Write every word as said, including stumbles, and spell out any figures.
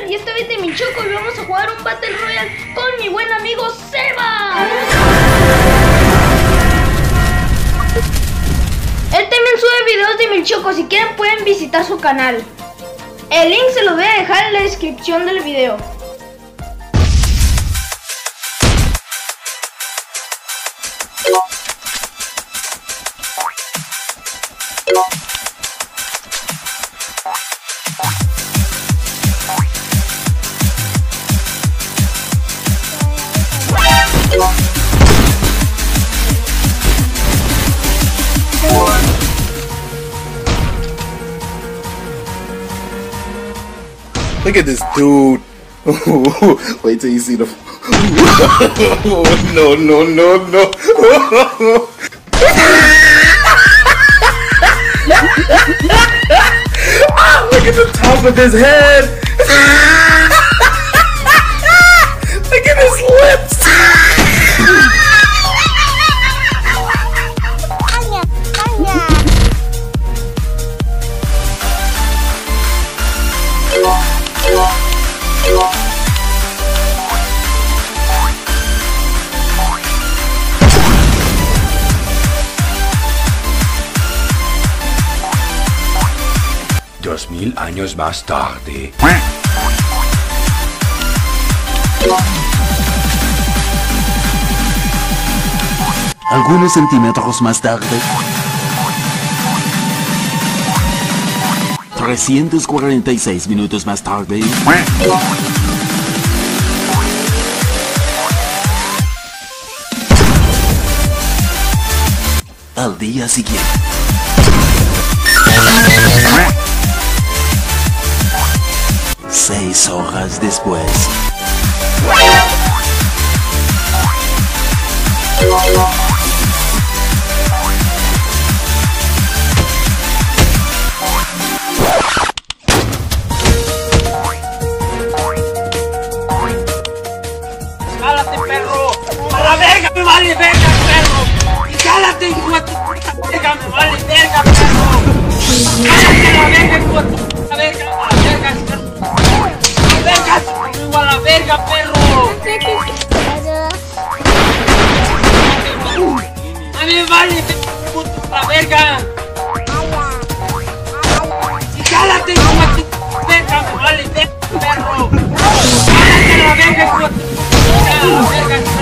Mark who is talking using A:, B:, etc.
A: Gamer y esta vez de Milchoco y vamos a jugar un Battle Royale con mi buen amigo Seba. Él también sube videos de Milchoco, si quieren pueden visitar su canal. El link se lo voy a dejar en la descripción del video.
B: Look at this dude. Wait till you see the. No, no, no, no. Look at the top of his head. Look at his lips.
C: Dos mil años más tarde.
D: Algunos centímetros más tarde. trescientos cuarenta y seis minutos más tarde. Al día siguiente. Seis horas después.
E: ¡Cálate, perro! ¡A la verga me vale verga, perro! ¡Cálate, hijo de tu puta verga! ¡Me vale verga, perro! ¡Cálate a la verga, hijo de tu puta verga! ¡A la verga, verga! ¡A la verga, perro! ¡A mí me vale puta la verga! ¡Cálate, hijo de tu verga! ¡Me vale verga, perro! ¡Cálate a la verga, hijo de tu puta verga!